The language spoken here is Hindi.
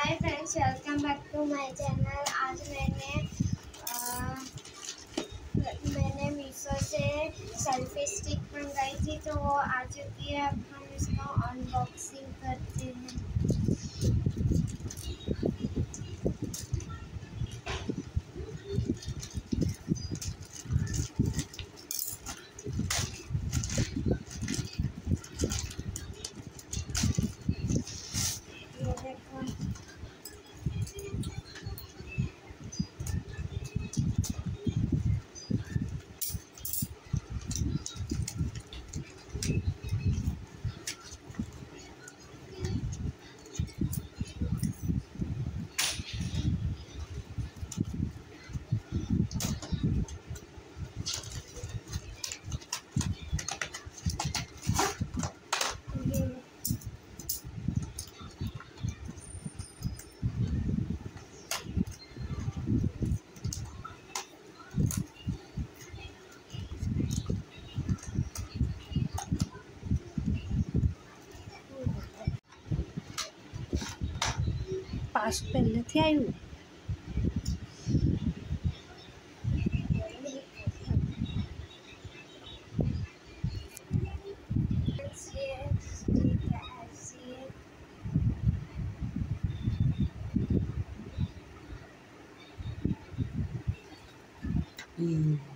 Hi friends, welcome back to my channel. आज मैंने मीशो से सेल्फी स्टिक मंगाई थी, तो वो आ चुकी है। अब हम इसका अनबॉक्सिंग करते हैं। ये देखो, पास પહેલેથી આવ્યું। ऐसी